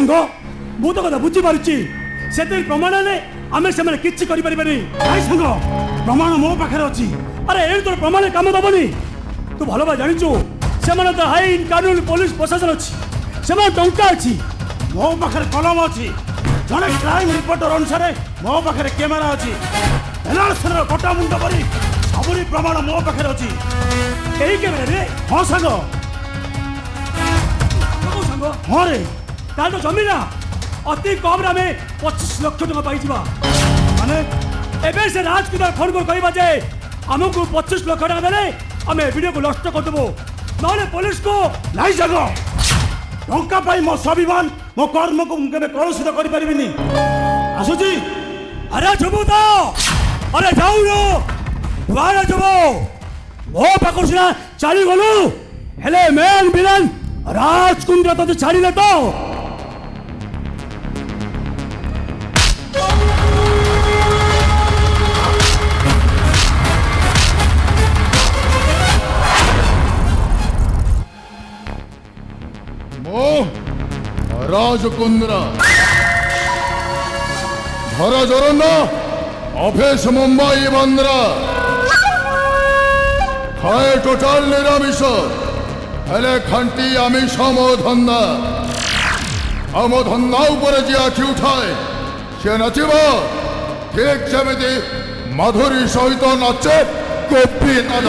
सांग मु तो कथा बुझी पारुची से प्रमाण ने आमे से माने किछि करि परिबानी भाई सांग प्रमाण मो पाखरे अछि अरे ए तोर प्रमाण काम दबनी तू भलो बा जानिचु से माने तो आईन कानून पुलिस प्रशासन अछि से माने टंका अछि मो पाखरे कलम अछि जने क्राइम रिपोर्टर अनुसार मो पाखरे कैमरा अछि एलासर कोटा मुंड परी सबरी प्रमाण मो पाखरे अछि एही कैमरा रे हां सांग हाँ रे तार तो जमीन अति कम में 25 लाख टका पाई माने एबे से राजकुमार फोन को कहबा जे हमको 25 लाख टका देले हमें वीडियो को नष्ट कर देबो नले पुलिस को नहीं जगो टंका पाई मो स्वाभिमान मो कर्म को केबे कलुषित करि परिबिनी आसुची अरे जबो तो अरे जाऊ रो बाहर जबो मो पाकुसना चाली गलु हेले मेन विलन राजकुंद्र तो छाड़ी ले तो मो राजकुंद्र घर जोरन ऑफिस मुंबई बंदरा खाए टोटाल निरामिष हेले खंटी आमिष मो धंदा मो धंदा ऊपर जी आखि उठाए से नचब ठीक जमी मधुरी सहित नाचे गोपीनाथ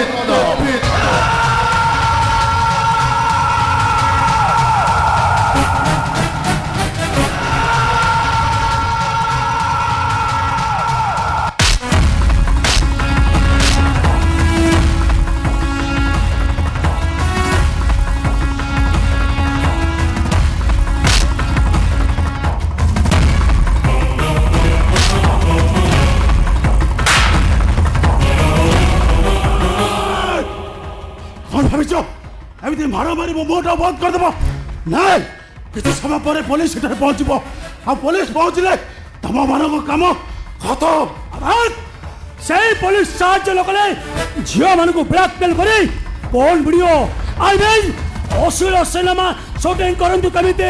मारामारी मोटा बंद कर देव नहीं किसी समय पर पुलिस पहुंचब आ पुलिस पहुंचले तुम मान कम खत्म से पुलिस साहाय्य लोक झील मान ब्लैकमेल कर फोन वीडियो आई मीन अश्लील सिनेमा शूटिंग करंतु कमिते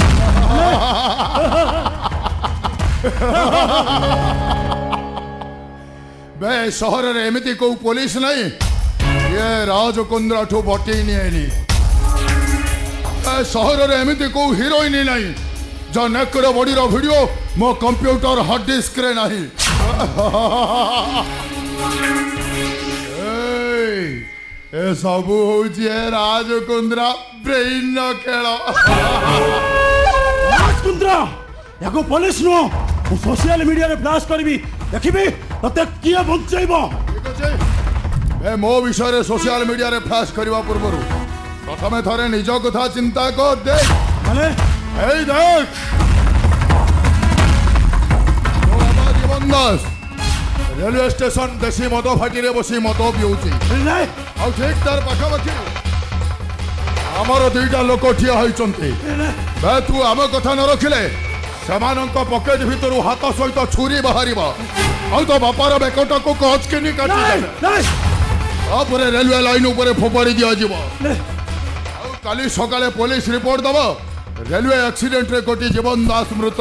बे शहर रे एमिति को पुलिस नहीं ये राजकुंद्र ठू बटी नहीं शहर रे एमिति को हीरोइन नहीं जो नेकर बॉडी रो वीडियो मो कंप्यूटर हार्ड डिस्क रे नहीं ए सबू होची राजकुंद्र ब्रेन न खेल राजकुंद्र याको पुलिस नो सोशल मीडिया रे फ्लैश करबी देखिबी तते किए बंचैबो ठीक अछि ए मो विषय सोशल मीडिया रे फ्लैश करबा पूर्व प्रथमे थरे निज कथा चिंता कर दे माने ए देख तो बाबा जीवन दास रेलवे स्टेशन देसी मद फाटी रे बसी मद पिउची नहीं आ ठीक तार पाखा पाखी हमर दुईटा लोक ठिया होइचंती बे तू आम कथा न रखिले सेमानंक पॉकेट भितरु हाथ सहित छुरी बाहरिबा आ तो बापार बेकटा को कच के नि काटी दे नहीं तापरे रेलवे लाइन ऊपर फोपाड़ी दिया जीव काली सकाले पुलिस रिपोर्ट दब रेलवे एक्सीडेंट रे कोटी जीवन दास मृत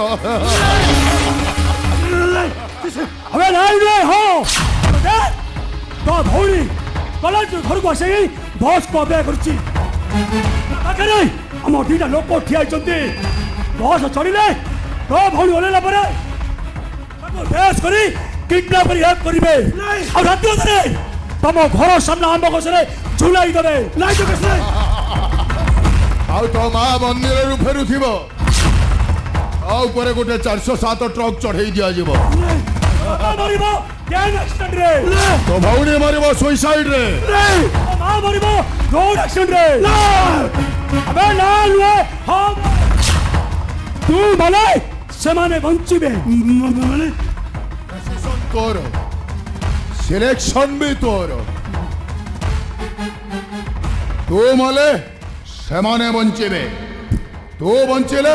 हमें नहीं रे हो तो भौणी कॉलेज घर को आसे बस को अबे करछि आके नहीं हम दुईटा लोक ठिया होइचंती बस चढ़िले तो भौणी ओलेला परे ताको बेस करी किडनैप करी हेल्प करिवे आ राति ओतरे तुम घर सामने आंब गछरे झुलाई देबे नहीं तो कैसे आ तो मां मंदिर रु फेरु थिबो आ ऊपर गोटे 407 ट्रक चढ़ाई दिया जीवो मरिबो केन एक्सीडेंट रे तो भौणी मरिबो सुसाइड रे मां मरिबो रोड एक्सीडेंट रे अबे ना लुए हम तू माने से माने बंचिबे माने डिसीजन कर सिलेक्शन भी तोर तू माले सेमाने बंचिबे तू बंचिले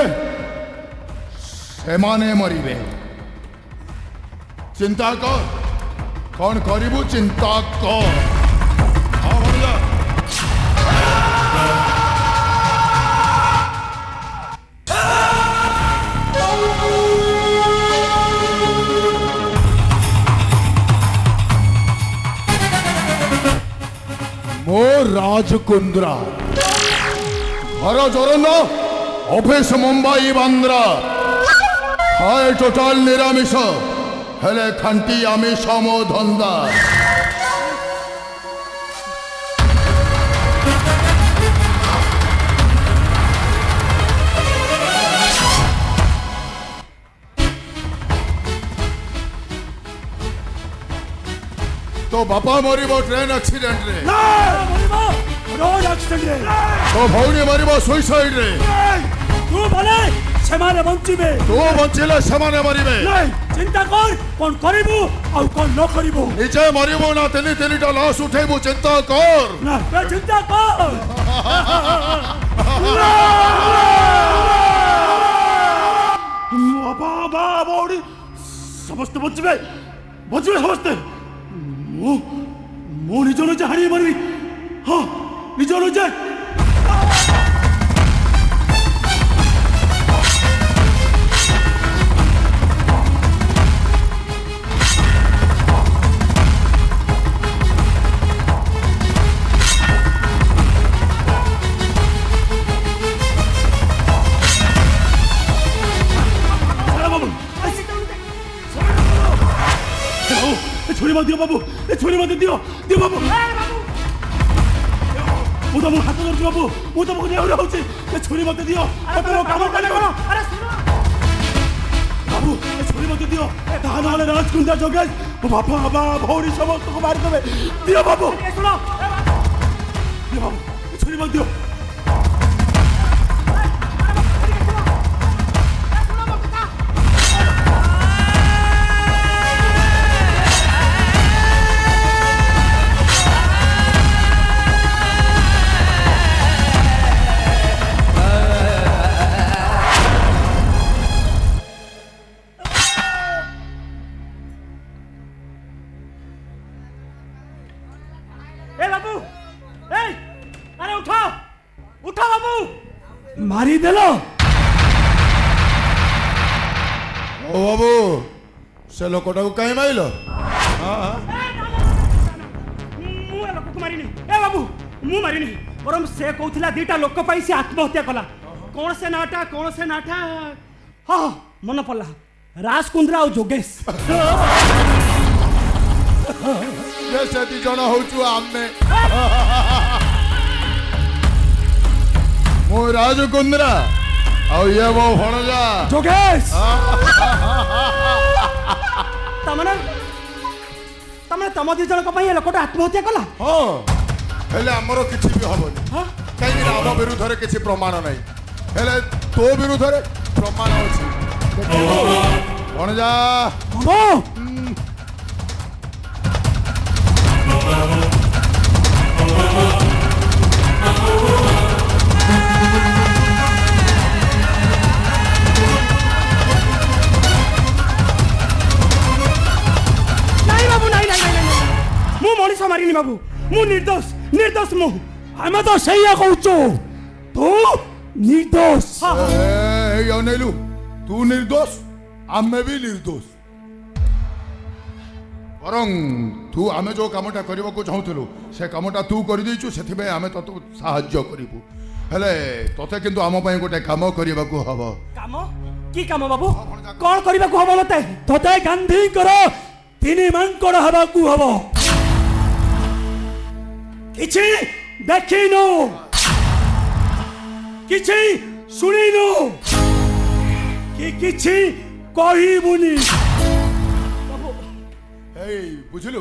सेमाने मरिबे चिंता कर कौन करिबू चिंता कर हाँ भैया राजकुंद्रा घर जोरंद ऑफिस मुंबई बांद्रा हाय टोटाल निरामिष हेले खांटी आमिष मो धंदा तो बापा मरिबो ट्रेन एक्सीडेंट रे ना मरिबो रोड एक्सीडेंट रे तो भौणी मरिबो सुइसाइड रे तू बोले सेमाने बंचिबे तू बंचिले सेमाने मरिबे नहीं चिंता कर कोन करिबो आ कोन न करिबो निजे मरिबो ना तेनी तेनीटा लाश उठेबो चिंता कर ना चिंता कर बाबा बौड़ी समस्त बंचिबे समस्त मो निज निजे हारी मरबी हाँ निज निजे छोरी मत दियो बाबू छोरी मत दियो दियो बाबू मु तो हाथ धरछु बाबू मु तो मुझे नेउरा होछि छोरी मत दियो तो काम करले कोन अरे सुनो बाबू छोरी मत दियो ताहा नले राजकुंद्रा जोगेश मो बापा बाबा भौरी समस्त को मार देबे दियो बाबू सुनो दियो बाबू छोरी मत दियो मारी देलो ओ बाबू से लोकटा को कहीं माइलो मु लोक को मारिनी ए बाबू मु मारिनी बरम से कहथिला दीटा लोक पई से आत्महत्या कला कौन से नाटा हां मन पड़ला राजकुंद्रा और जोगेश ये से दी जण होचु आमे मो राजकुंद्रा और ये वो भणजा जोगेश तमने तम दी जण को पई लोकटा आत्महत्या कला हां हेले हमरो किछि भी हबनी हां काई ना हम विरुद्ध रे किछि प्रमाण नै हेले तो विरुद्ध रे प्रमाण अछि भणजा हो मारिनी बाबू मु निर्दोष मु हमें तो सही कहूचो तू निर्दोष ए अनेलु तू निर्दोष आमे भी निर्दोष बरं तू आमे जो कामटा करबा को चाहूतलु से कामटा तू कर देछु सेथि में आमे तो सहाय्य करिबु हेले तते किंतु आम पय गोटे काम करबा को हबो काम की काम बाबू कोन करबा को हबो मते तते गांधी करो तिनी मांकड़ हबा को हबो किछि देखिनो किछि सुनिनो कि किछि कहिबुनी बाबू ए बुझलु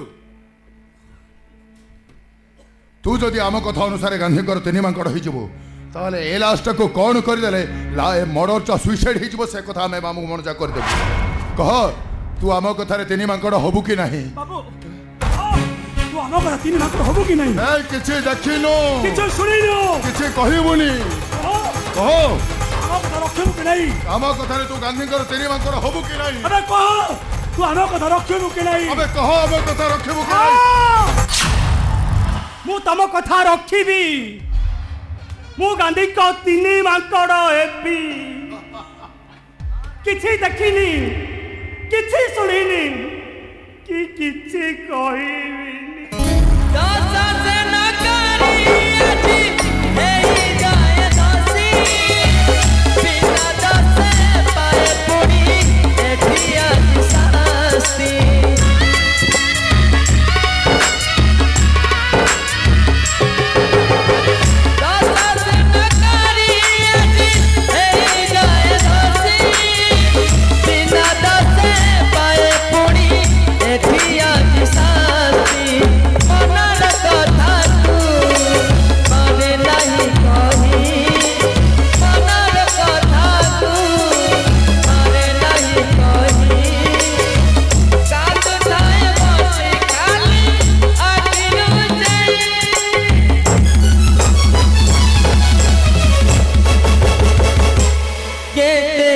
तू जदि आम कथा अनुसार गांधी कर तिनी मांकड़ होई जबो ताले ए लास्ट को कोन कर देले ला ए मर्डर चा सुसाइड होई जबो से कथा में मामू मनजा कर देबो कह तू आम कथा रे तिनी मांकड़ होबु कि नाही बाबू तू आम कथा तिनी मांकड़ होबु कि नाही ए किछि देखिनो किछि सुनिनो किछि कहिबुनी कह आम कथा रखिबु कि नाही आम कथा रे तू गांधी कर तिनी मांकड़ होबु कि नाही अबे कह तू आम कथा रखिबु कि नाही अबे कह आम कथा रखिबु कि नाही मु तम कथा रखिबी मु गांधी को तिनी मांकड़ हेबी किछि देखिनी किछि सुनिनी कि किछि कहिबी दस से न करी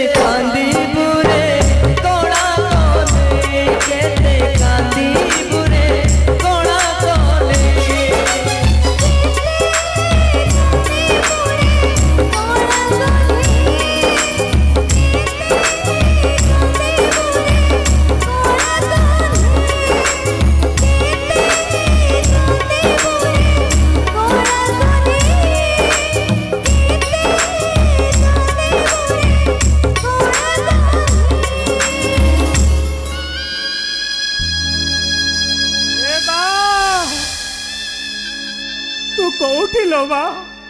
कांदी बुरे कोणा कोने केते कांदी बुरे कोणा कोने कौटी लो बा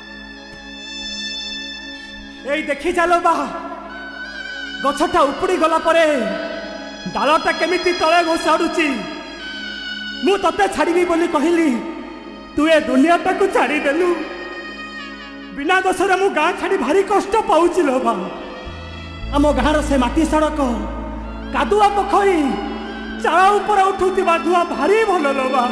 ए देखी चलो बा गछटा उपड़ी गला परे डालटा केमिति तले घोषाड़ुची मु तते छाड़ीबी बोली कहली तू ए दुनियाटा को छाड़ी देलु बिना दोषरे मु गाँ छाड़ी भारी कष्ट पाउची लो बा आम गाँर से माटी सड़क कादुआ पोखरी चाला ऊपर उठुवा धुआ भारी भल लो बा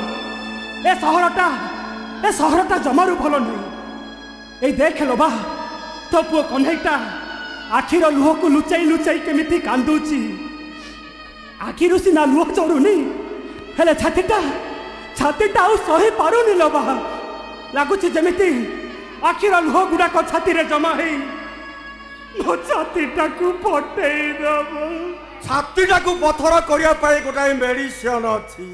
ए सहरटा जमारू भल नहीं ए देख लो बा तो पुओ कन्हैटा आखिर लुह को लुचाई लुचाई केमिति कांदुची आखिरु सिना लुह चढ़ुनी हेले छातीटा आउ सही पारुनी लो बा लगुच जमिति आखिर लुह गुड़ाक छाती रे जमा है मो छातीटा को फटेई दब छातीटा को पथर करिया पाई गोटाए मेडिसिन अछि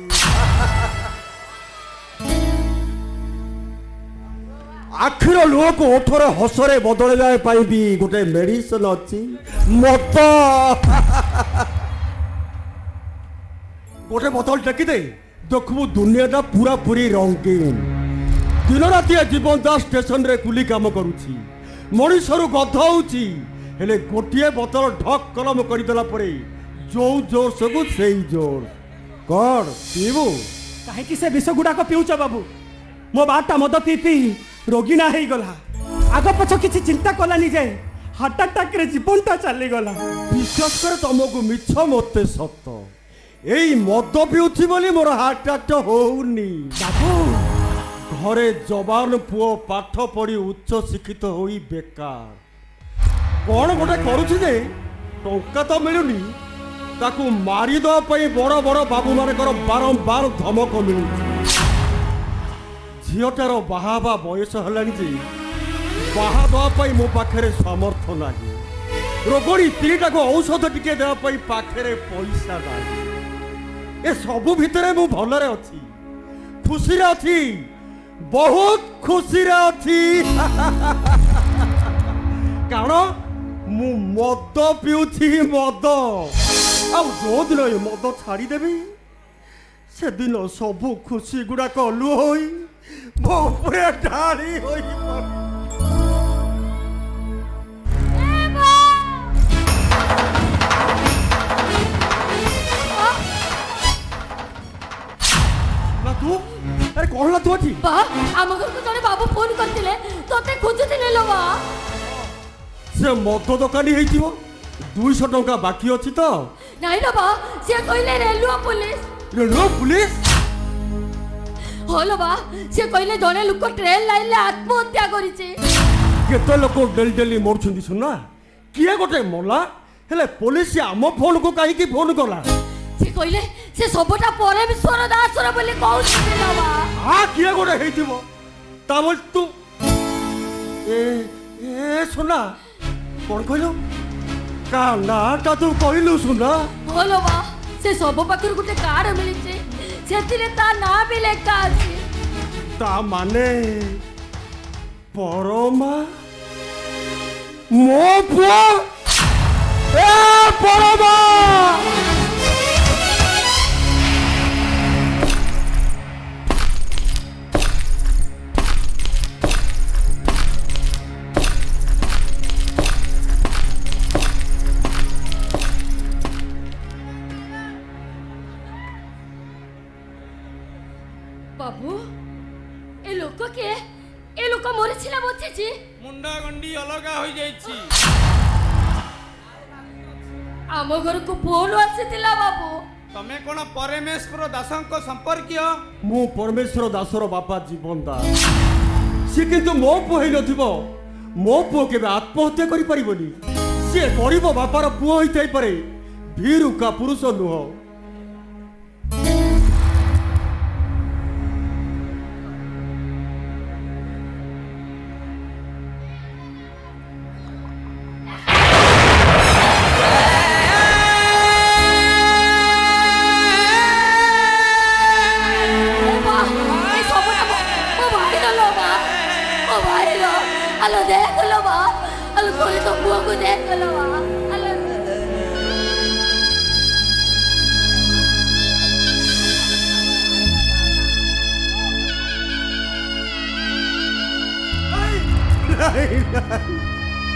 आखिर लुह को ओठरे हसरे बदल जाए भी गोटे मेडिसिन अच्छी मत गोटे बोतल टेकी दे देखबू दुनियाटा पूरा पूरी रंगीन दिन राति जीवन दास स्टेशन रे कुली काम करुची मनीषरू गध होची हेले गोटे बोतल ढक कलम करदेला परे जो जोर सबू से जोर कौन पीबू कहीं से विष गुड़ाक पीउच बाबू मो बाटा मद पी पी रोगी ना ही गला आग पछ किसी चिंता कलानी जे हार्ट अटैक रे जीवनटा चली गला विश्वास कर तुमको मिछ मते सत एई मद पिउछि बोली मोर हार्ट अटैक होउनी बाबू घरे जवान पुओ पाठ पढ़ी उच्च शिक्षित होई बेकार कौन गोटे करुछि जे टंका तो मिलुनी ताकू मारी दवा पई बड़ बड़ बाबू मानकर बारंबार धमक मिलुछि झीटार बाहाबा बयस है बाहाबा मो पाखे सामर्थ्य ना रोगड़ी स्त्रीटा को औषध टिके देवाई पाखे पैसा ना ए सबू भितर मु भलरे अच्छी खुशी अच्छी बहुत खुशी अच्छी कारण मु मद पिउछि मद आ जो दिन ये मद छाड़देवी से दिन सबू खुशी गुड़ाक लुह पूरे ढाली होई तू अरे कौन ला तू ठीक बा आम घर को जने बाबू फोन करथिले तोते खोजुथिले लो बा से मद दुकानी हेतिबो 200 टंका बाकी अछि तो नाही लो बा से कइले रेलवे पुलिस होलो बा से कइले जने लोक ट्रेन लाइन ले आत्महत्या करिছে केते लोक डेली डेली मरछुंदी सुना किए गोटे मोला हेले पुलिस आम फोन को काहे की फोन कला से कइले से सबटा परमेश्वर दासर बोली कहउछि बा आ किए गोटे हेतिबो ता बोल तू ए सुना कोन कइलो काला ता तू कइलु सुना होलो बा से सब पाखर गुटे कार्ड मिलिছে सेतिले ता ना भी लेखा अछि ता माने परमा मो पुआ ए परमा बाबू ए लोक मरिছিলা বচিছি मुंडा गंडी अलगा हो जाइछि आम घर को फोन आसीतिला बाबू तमे कोन परमेश्वर दासंक संपर्कीय मु परमेश्वर दासर बापा जीवन दास से किंतु मो पुओ हेइ नथिबो मो पुओ केबे आत्महत्या करि परिबोनी सी गरीब बापार पुओ होई पारे भीरुका पुरुष नुह। Alo देख लो बा, alo तोरे तो बुआ को देख लो बा, alo नहीं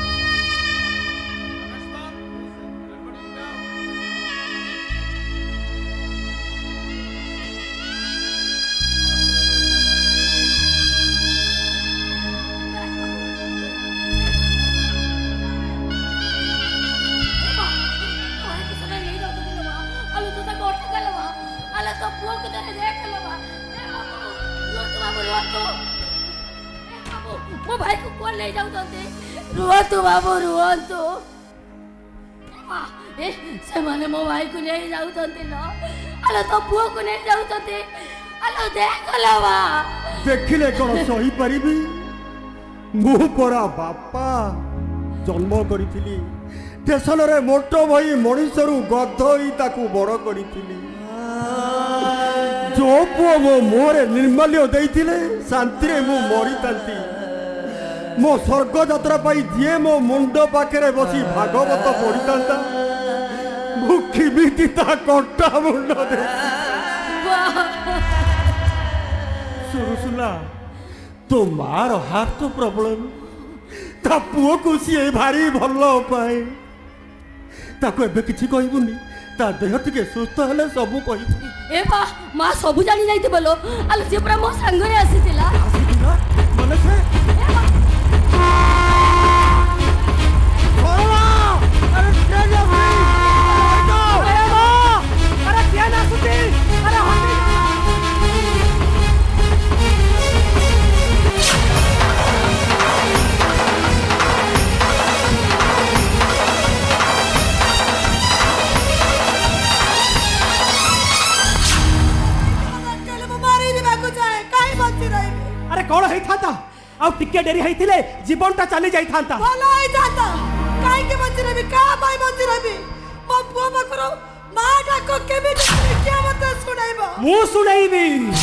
ମୋ ଭାଇକୁ କୁଆଡେ ନେଇ ଯାଉଛନ୍ତି? ରୁହନ୍ତୁ ବାବୁ ରୁହନ୍ତୁ। ସେମାନେ ମୋ ଭାଇକୁ ନେଇ ଯାଉଛନ୍ତି ଲୋ। ଆଲୋ ତୋ ପୁଅକୁ ନେଇ ଯାଉଛନ୍ତି। ଆଲୋ ଦେଖିଲ ବା। ଦେଖିଲେ କଣ ସହି ପାରିବି? ମୁଁ ପରା ବାପା ଜନ୍ମ କରିଥିଲି ଷ୍ଟେସନରେ ମୋଟ ଭଇ ମଣିଷରୁ ଗଧ ହୋଇ ତାକୁ ବଡ଼ କରିଥିଲି। ଯୋ ପୁଅ ମୋ ମୁହଁରେ ନିର୍ମାଲ୍ୟ ଦେଇଥିଲେ ଶାନ୍ତିରେ ମୁଁ ମରିଥାନ୍ତି। ମୋ ସ୍ୱର୍ଗ ଯାତ୍ରା ପାଇଁ ଯିଏ ମୋ ମୁଣ୍ଡ ପାଖରେ ବସି ଭାଗବତ ପଢିଥାନ୍ତା ମୁଁ କେମିତି ତା କଣ୍ଟା ମୁଣ୍ଡ ଦେ ସୁରୁସୁଲା ତୋ ମାର ହାର୍ଟ ପ୍ରୋବ୍ଲେମ ତା ପୁଅକୁ ସିଏ ଭାରି ଭଲ ପାଏ। ତାକୁ ଏବେ କିଛି କହିବୁନି, ତା ଦେହ ଟିକେ ସୁସ୍ଥ ହେଲେ ସବୁ କହିବୁ। ଏ ବା ମା ସବୁ ଜାଣି ଯାଇଥିବ ଲୋ। ଆଲୋ ସିଏ ପୁରା ମୋ ସାଙ୍ଗରେ ଆସିଥିଲା। ମାନେ ସେ कौन होता आ टिके डेरी होते जीवनटा चली जाता भला होता कहीं बची रही क्या बची रही मो पुओ पाखर माँ डाक केमी क्या मत शुणाइब मु शुणाइबी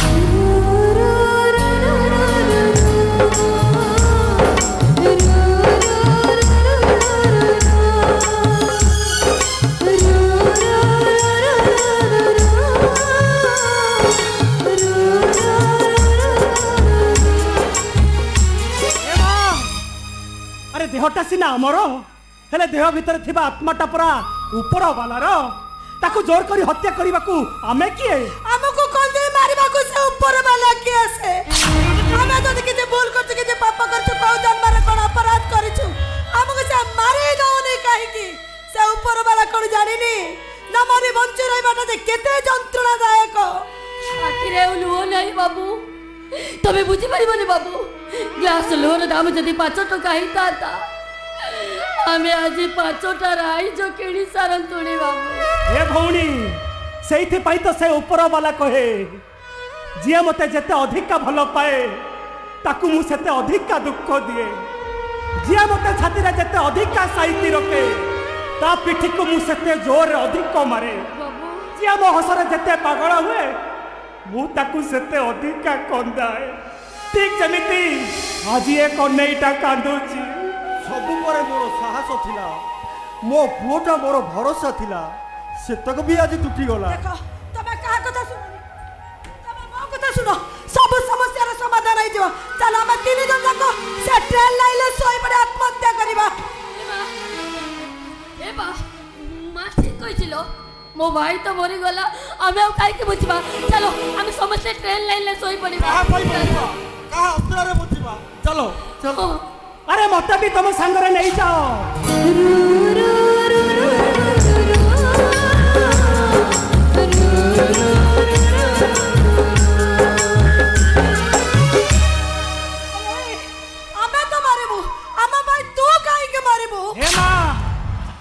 देहटा सीना आमर हेले देह भितर थिबा आत्माटा पूरा ऊपर वालार ताकू जोर करी हत्या करने को आमे किए हमको कौन दे मारिबा को से ऊपर वाला किए से हमें तो किजे भूल करछ किजे पाप करछ पाउ जन्मरे कोन अपराध करिछु हमको से मारे दउनी काहे की से ऊपर वाला कोन जानिनी न मारी बंच रहबाटा दे केते जंत्रणादायक आखिरे लुओ नहीं बाबू तबे बुझी परिबनी बाबू ग्लास लोर दाम जदि 5 टका हिता हमें आज 5टा राई जो किणी सारंतुणी बाबू ए भौणी सेइथि पई तो से ऊपर वाला कहे जिया मते जते अधिका भलो पाए ताकू मु सेते अधिका दुख दिए जिया मते छाती रे जते अधिका साइती रखे ता पिठी को मु सेते जोर अधिक मारे जिया मो हसरे जते पागल हुए मु ताकू सेते अधिका कंदाए ठीक जमिति आज ये कन्नेईटा कांदुची सब पर मोर साहस थिला मो पुओटा मोर भरोसा थिला सेतक भी आज टूटी गला देखो तबे का कथा सुनो तबे मो कथा सुनो सब समस्या रे समाधान होई जबो चल हम तीन जन जाको से ट्रेन लाइले सोई पड़े आत्महत्या करबा ए बा मा ठीक कहिलो मो भाई तो मरी गला हमें अब काहे के बुझबा चलो हम समस्त ट्रेन लाइन ले सोई पड़ीबा कहा पई बुझबा कहा अस्त्र रे बुझबा चलो चलो अरे मत भी तुम संग रे नहीं जाओ हमें तो मारिबू हम भाई तू काहे के मारिबू हे मां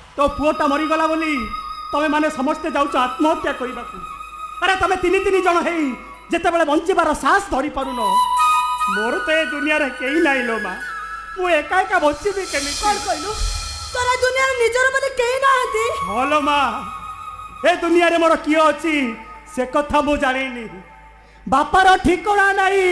मरीगला बोली तमें माने समस्ते जाऊच आत्महत्या करने को। अरे तमें तीन तीन जन है जिते बंचार साहस धरी पारुन मोर तो ये दुनिया रे कहीं नहीं लो माँ मु एका एका बचीबी केमी कौन कहलु तोरा दुनिया रे निजर बोले केही नाहंती हलो माँ ए दुनिया रे मोर किए अच्छी से कथा मु जानी बापार ठिकना नहीं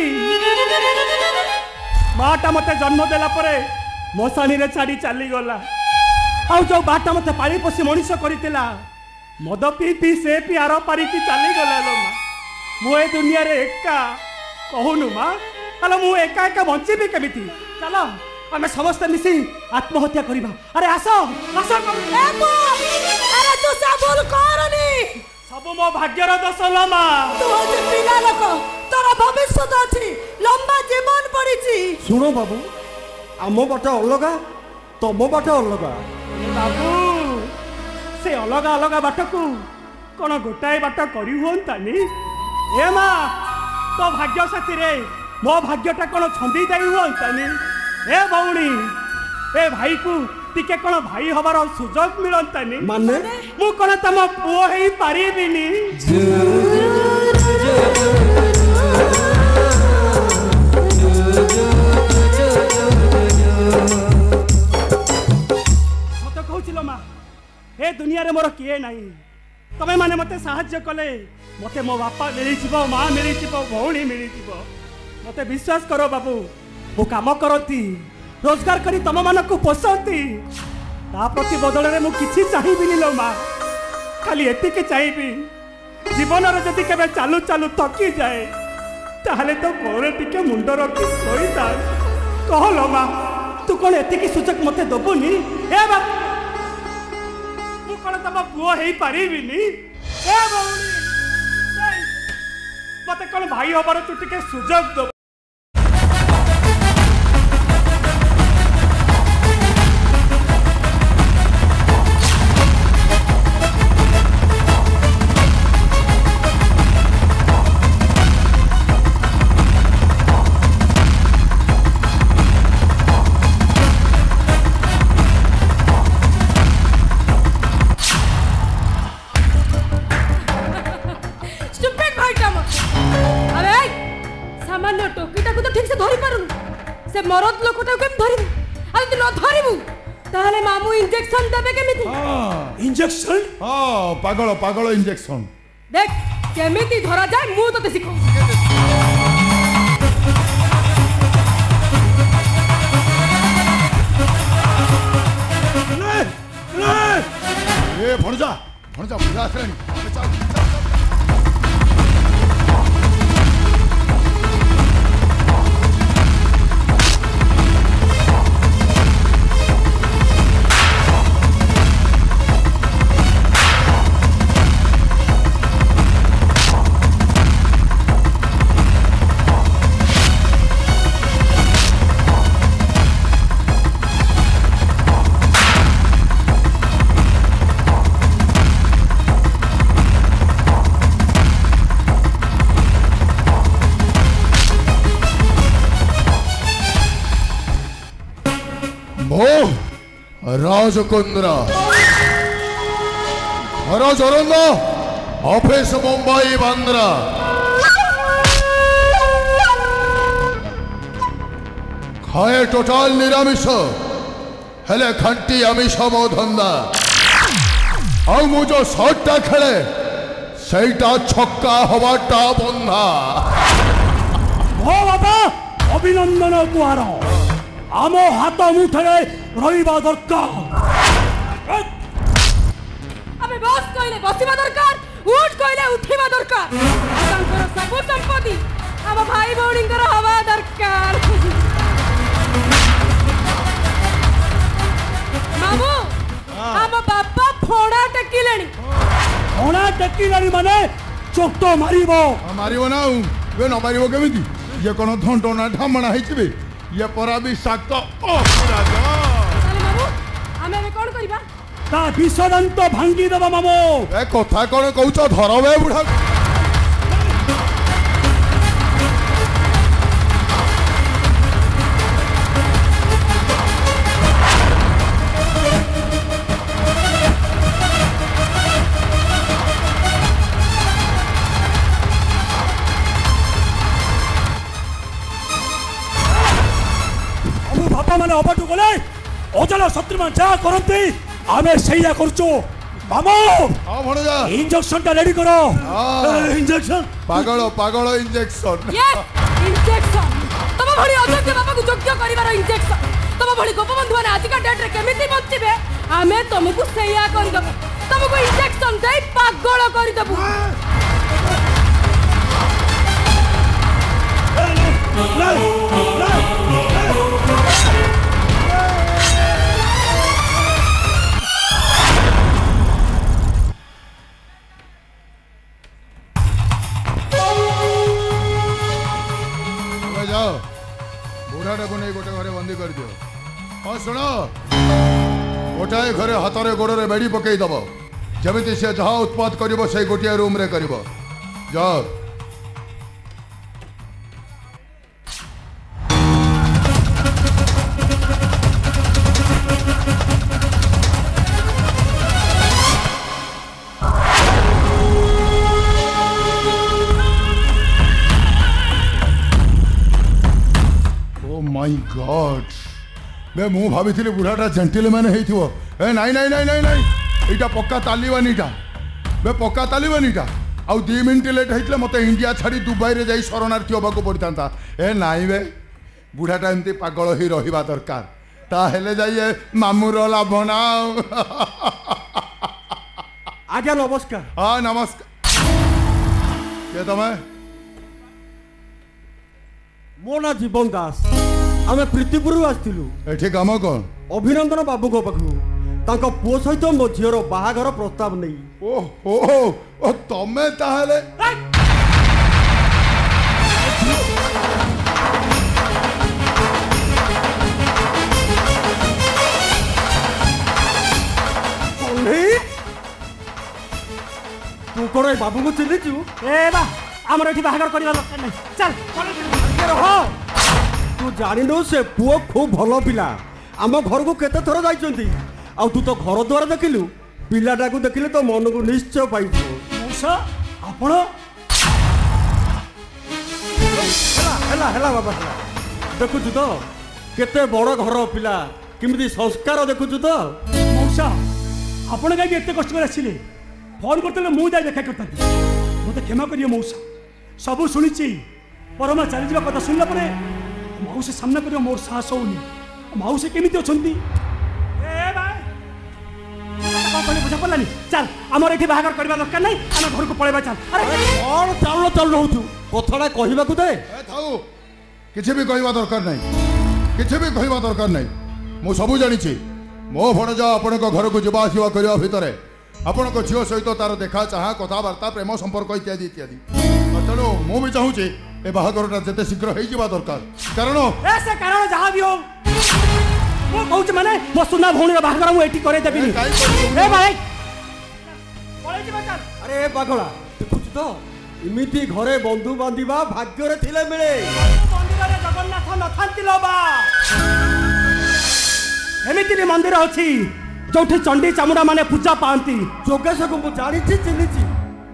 माटा मते जन्म देला परे मशानी रे छाड़ी चली गला आउ जो बाटा मते पाली पोसी मनीष करथिला मद पी पी से पी आर पारी की चली गला लो माँ मु ए दुनिया रे एका कहूनु माँ चलो मु एका एका बंचीबी केमिति चलो आमे समस्त मिसी आत्महत्या करिबा। अरे आसो आसो ए बो अरे तू सब भूल करनी सब मो भाग्यर दोष लो माँ तू होची पिला लोक तोरा भविष्य अछि लंबा जीवन पड़िछि। शुणो बाबू आम बाट अलग तम बाट अलग बाबू से अलग अलग बाट को कौन गोटाए बाट करी हुंतानी ए माँ तो भाग्य साथी रे मो भाग्यटा कौन छंदी जाई हुंतानी ए भौणी ए भाई को टिके कौन भाई हबार सुजोग मिलंतानी माने मु कौन तम पुओ हेई पारिबिनी सत कहूचिलो माँ ए दुनिया रे मोर किए नहीं तमे माने मते साहाय्य कले मते मो बापा मिली जीवो माँ मिली जीवो भौणी मिली जीवो मते विश्वास करो बाबू वो काम करती रोजगार करी तम मानक पोषती ता प्रति बदल रे मु किछि चाहिबिनी लो माँ खाली एतिके चाहिबी जीवन रे जदि केबे चालू चालू थकी जाए ताहले तो कोरे टिके मुंड रखी सोई जा कह लो माँ तू कौन एतिके सूचक मते दबुनी ए बाप मु कौन तम पुओ हेई पारिबिनी ए भौणी मते कौन भाई हबार तू टिके सुजोग दो मरद लोकटा केम धरिबु आ तू न धरिबु ताहले मामू इंजेक्शन देबे केमिति इंजेक्शन हाँ पागल पागल इंजेक्शन देख केमिति धरा जाए मु तते सिखो ए भणजा भणजा पूरा श्रेणी चल राजकुंद्रा राजरंग ऑफिस मुंबई बांद्रा खाए टोटाल निरामिष हेले खंटी आमिष मो धंदा आ मु जो शॉटटा खेले सेटा छक्का हवाटा बंधा हो बाबा अभिनंदन कुआर आम हाथ मुठे रहिबा दरकार अबे बॉस कहले बसिबा दरकार उठ कहले उठिबा दरकार आंकर सब संपत्ति हम भाई भौणींकर हवा दरकार मामू हम बापा फोड़ा टेकिलेनी फोड़ा टेकिलेनी माने चोट मारिबो मारिबो ना वे न मारिबो केमिति ये कोन धंटना ढामणा हिचबे ये परा भी साक्त ओ राजा चल मामू हमें बे कोन करिबा ता विषदंत भांगी दबा मामू ए कथा कोन कहउछ धरबे बुढा चलो शत्रुमान जा करते आमे सैया करचो मामो हां भणजा इंजेक्शन टा रेडी करो हाँ। इंजेक्शन पागल इंजेक्शन यस इंजेक्शन तम भଳି ଅଯୋଗ୍ୟ ବାପାକୁ ଯୋଗ୍ୟ କରିବାର ଇଞ୍ଜେକ୍ସନ ତମ ଭଳି ଗୋପବନ୍ଧୁ ମାନେ ଆଜିକା ଡେଟରେ କେମିତି ବଞ୍ଚିବେ ଆମେ ତମକୁ ସେଇଆ କରିଦବୁ ତମକୁ ଇଞ୍ଜେକ୍ସନ ଦେଇ ପାଗଳ କରିଦବୁ जाओ बुढ़ाटा को नहीं गोटे घरे बंदी कर दियो हाँ शुण गोटाए घरे हाथ गोड़े बेड़ी पकई दब जमी सी जहाँ उत्पाद कर से गोटे रूम रे कर जाओ माय गॉड बे मु भाभी बुढ़ाटा जेंटलमैन हेइथिवो ए नाई नाई नाई नाई नाई एटा पक्का तालिबानीटा बे पक्का तालिबानीटा आउ 2 मिनिट लेट हेइतले मते इंडिया छाड़ी दुबई रे जाई शरणार्थी होबाको पड़तांता ए नाई बे बुढ़ाटा एमती पागल ही रहिबा दरकार ता हेले जाई मामुर लाभ ना आज्ञा नमस्कार हां नमस्कार के तमे मो ना जीवन दास आमे प्रीतिपुर आसथिलु एठी काम कोन अभिनंदन बाबू को पाखु तांको पुओ सहित मो झियर बाहागर प्रस्ताव नै ओ तमे ताहले तू कोन बाबू को चिन्हिचु ए बा हमर एठी बाहागर करिवा दरकार नै चल हो तू जानिनु से पुओ खूब भलो पिला आम घर को केते थर जाइचंती आ तू तो घर द्वार देखिलु पिलाटा को देखिले तो मन को निश्चय पाइबो मौसा आपण हेला बाबा हेला देखुछु तो केते बड़ घर पिला किमिति संस्कार देखुछु तो मौसा आपण काई एते कष्ट कर आसिले फोन करतले मु जाय देखा करता मते क्षमा करियो मौसा सब सुनिछि परमा चली जीवा कथा सुनला परे मौसा सामना करियो मोर साहस होनी मौसा केमिति अछंती ए भाई कहले बुझा पड़लानी चल हमर एठी बाहागर करबा दरकार नै हम घर को पळेबा चल अरे कौन चाल रहूछु कथाडा कहबा को दे ए थाउ किछि भी कहबा दरकार नै किछि भी कहबा दरकार नै मु सब जानि छी मो भणजा आपण को घर को जीवा आसीवा करिया भितरे आपण को झियो सहित तार देखा चाहा कथावार्ता प्रेम संपर्क इत्यादि इत्यादि तेणु मु भी चाहूची ए बाहागरटा जेते शीघ्र हो जिबा दरकार कारण ऐसे कारण जहां भी हो मो कहूच माने मो सुना भौणी बाहागर मु एठी करे देबिनी ए भाई पळे जिबा चल अरे पागला देखुछु तो इमिति घरे बंधु बांधिबा भाग्य रे थिले मिले मंदिर रे जगन्नाथ नथांती लोबा एमिति मंदिर अछि जोठी चंडी चामुंडा माने पूजा पांती जोगेश को मु जानिछि चिन्हिछि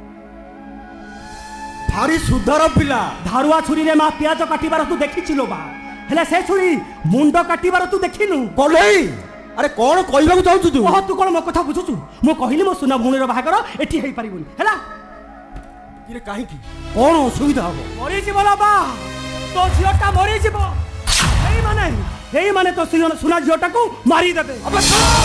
भारी सुधार पिला धारुआ छुरी रे मा प्याज काटिबार तू देखिचिलो बा हेले से छुरी मुंड काटिबार तू देखिनु कोलेई अरे कोन कहबा को चाहछु तू ओह तू कोन मो कथा बुझुछु मो कहिली मो सुना भौणीर बाहागर एठी हेई परिबुनी हेला इरे काहे की कोन असुविधा हो मरि जीवला बा तो झियोटा मरि जीव एई माने तो सुना झियोटा को मारी देबे अबे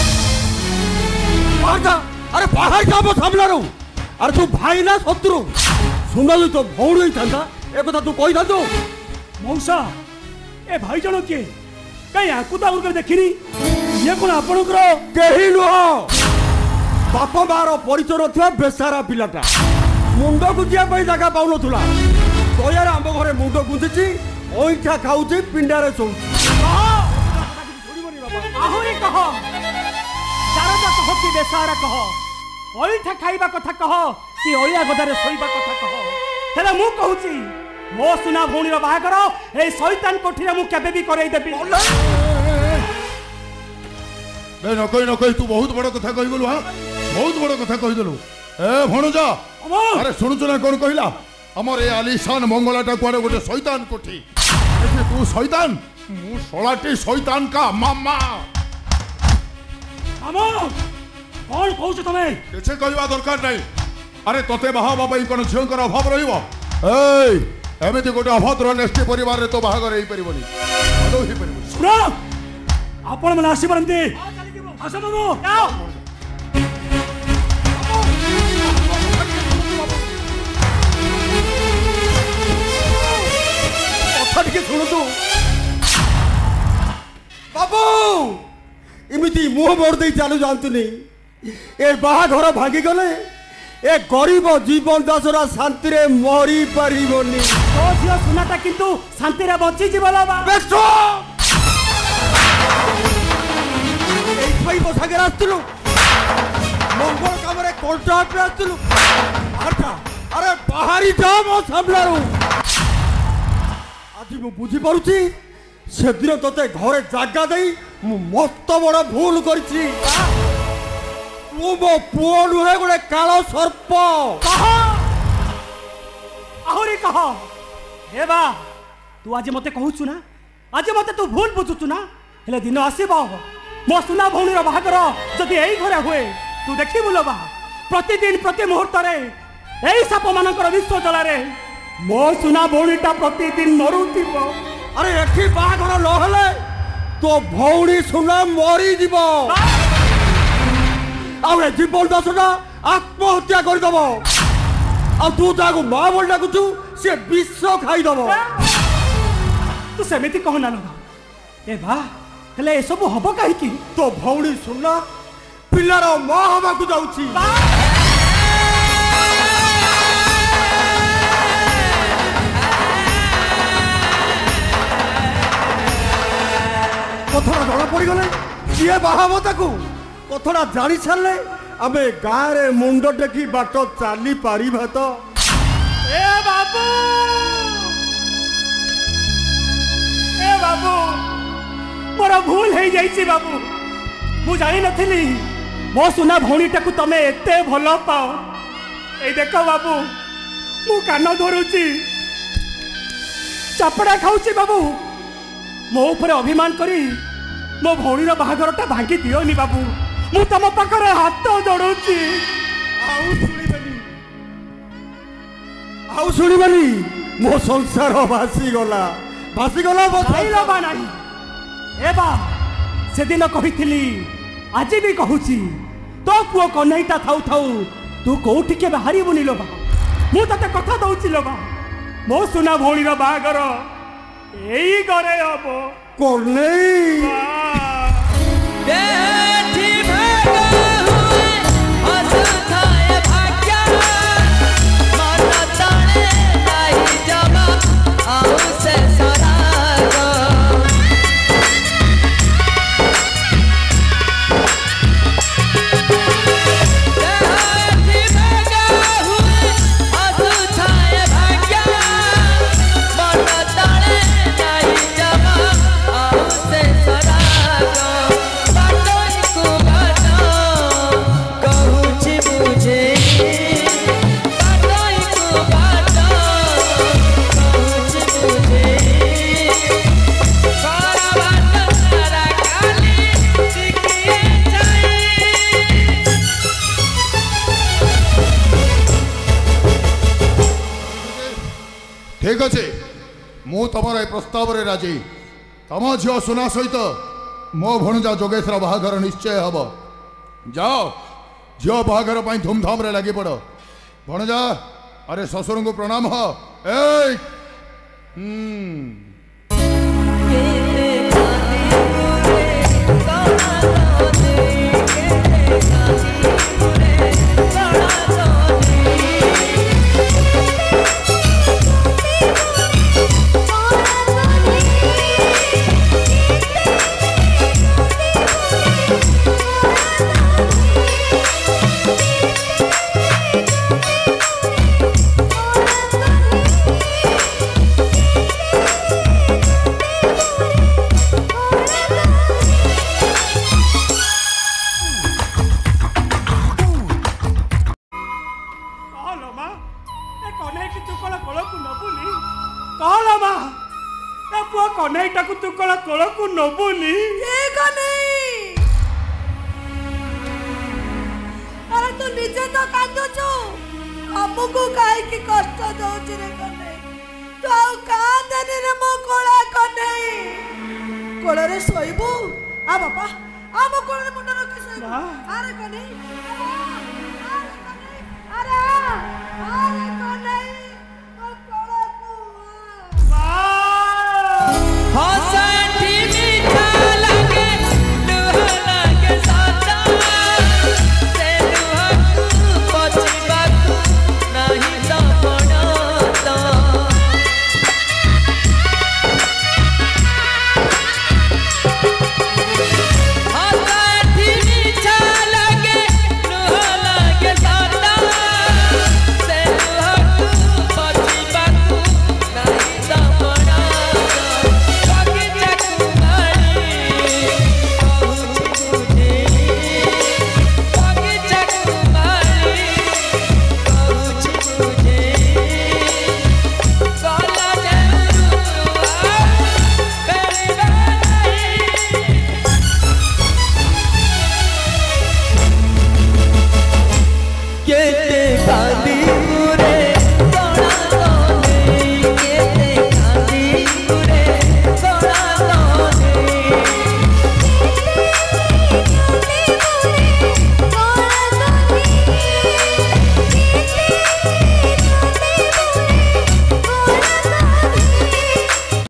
अरे बाहर जा मो सामने रो अरे तू भाई ना शत्रु सुनलु तो भौणी थांता ए कथा तू कहि था तो मौसा ए भाई जनो के कई आकु दाउर कर देखिनी ये कोन आपनकर केही नुह बाप मार परिचय रथिया बेसारा पिलाटा मुंड गुजिया पई जगह पाउन थुला तोयार आम घरे मुंड गुंजिची ओइठा खाउची पिंडारे सोउची आहुरी कह चारदा कह कि बेसारा कह ओइठा खाइबा कथा कह कि ओलिया गदारे सोइबा कथा कह हेले मु कहूची मो सुना भौणीर बाहागर ए शैतान कोठीरे मु केबे भी करई देबी बे न कहि तू बहुत बड़ कथा कहि गेलु हां बहुत बड़ कथा कहि देलु ए भणजा अरे सुनुचु ना कोन कहिला हमर ए आलिशान मंगलाटा कुआडे गोटे शैतान कोठी तू शैतान मु सोलाटी शैतान का मामा मामो कौन कहू तुम्हें किसी कहवा दरकार नहीं। अरे तोते बाहा भाई कौन झील अभाव रही एमती गोटे अभद्र नेष्टी परिवार तो बाहागर हो पार सुनो आपण मैंने आसपारती आस मामो जाओ कथा टिके शुणु बाबू इमिति मुह मोड़ दे चलु जानतुनी ए बाहाघर भांगी गले ए गरीब जीवन दासरा शांति रे मरी पारिबोनी तो झियो सुनाटा किंतु शांति रे बची जीवला बा बेस्ट ए भाई बसागे रास्तुलु मंगल कामरे कॉन्ट्रैक्ट रास्तुलु अरे बाहरी जा मो सामलारू आज मु बुझी पारुची सेदिन तते घरे जागा देई मु मस्त बड़ भूल करछि तू मो पुओ नुहे गोटे कालो सर्प कह आहुरी कह हे बा तू आज मते कहूचु ना आज मते तू भूल बुझुचु ना हेले दिन आसीबो मो सुना भौणीर बाहागर जदि एई घरे हुए तू देखि बुलबा प्रतिदिन प्रति मुहूर्त रे एई साप मानकर विश्व जलारे मो सुना भौणीटा प्रतिदिन मरुथिबो अरे एठी बाहागर नहले तो भौणी सुना मरी जीव आउ जीवन दासटा आत्महत्या करदेव आ तू ताको माँ बोल डाकुचु से विष खाईदेव तू सेमिति कहना लोग ए बा हेले ए सब हबो काहे तो भौणी सुना पिलार माँ हवाकू जाउची कथड़ा जड़ा पड़गले किए बाहाब ताकू कथड़ा जानी सारे आम गाँव में मुंड टेकी बाट चली पारिबा तो ए बाबू मोर भूल हो जाइए बाबू मु जानी नथिली मो सुना भौणीटा को तमे एते भल पाओ ए देख बाबू मु कान धरुची चापड़ा खाऊची बाबू मो ऊपर अभिमान करी मो भौणीर बाहागरटा भांगी दियोनी बाबू मु तम पाखरे हाथ जोड़ूची आउ शुणिबानी मो संसार भासीगला भाईला बा नहीं ए बा से दिन कहिथिली आज भी कहूची तो पुओ कन्हैटा थाउ थाउ तू कोठी के बाहरी बुनी लो बा मु तते कथा दउची लो बा मो सुना भौणीर बाहागर एई घरे हबो कन्हई बेठी भागा हुए असुथाए भाग्या मन तणे नाही जमा आउ से सराग बेठी भागा हुए असुथाए भाग्या मन तणे नाही जमा आउ से सराग ठीक अच्छे मु तुम प्रस्ताव रे राजी तम झील सुना सहित मो भणुजा जोगेशर बाहागर निश्चय हम जाओ झील बाहागर धूमधाम रे लगी पड़ भणुजा अरे ससुर को प्रणाम ह ए कन्हैटा को तू कला कोल को नबुनी तू निजे तो कांदुचु हमको काहे की कष्ट दउछ रे कने तू आउ कांदनी रे मो कोळा कने कोळे रे सोइबू आ बाबा आ मो कोळे मुंड रखि सोइबू अरे कने अरे कने मो कोळा को हंसठी मीठा लगे लुह लगे साचा से लुहकु पछिबाकु नहीं सपनाता हंसठी मीठा लगे लुह लगे साचा से लुहकु पछिबाकु नहीं सपनाता केते काली